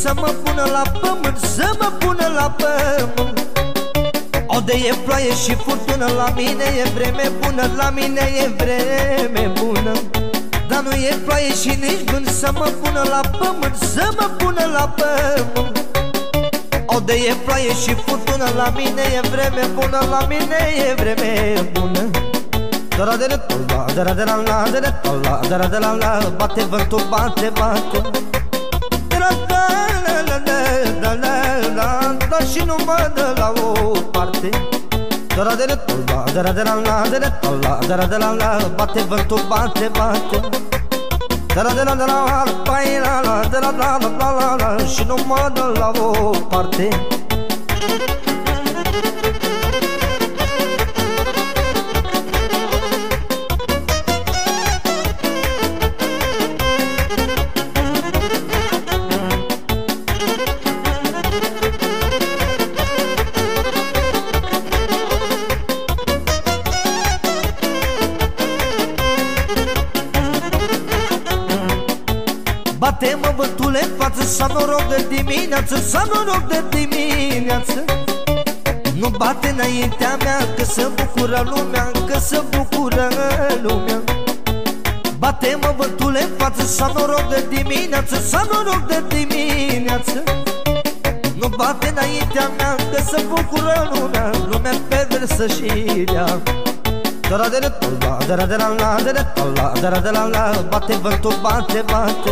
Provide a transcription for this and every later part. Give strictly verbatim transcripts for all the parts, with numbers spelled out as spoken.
să mă pună la pământ, să mă pună la pământ. Ode e ploaie și furtună, la mine e vreme bună, la mine e vreme bună. Dar nu e ploaie și nici vânt să mă pună la pământ, să mă pună la pământ. Ode e ploaie și furtună, la mine e vreme bună, la mine e vreme bună. Bate vântul, bate, bate, dar și nu mă dă la o parte. Bate vântul, bate, bate, și nu mă dă la o parte. Bate-mă vântule în față, să noroc de dimineață, să noroc de dimineață. Nu bate înaintea mea, că se bucură lumea, că se bucură lumea. Bate-mă vântule în față, să noroc de dimineață, să noroc de dimineață. Nu bate înaintea mea, că se bucură lumea, lumea perversă și rea. Bate vântul, bate, bate,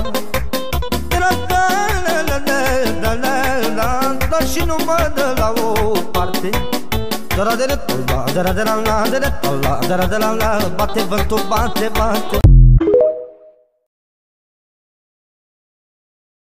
dar și nu mă dă la o parte. Bate vântul, bate, bate.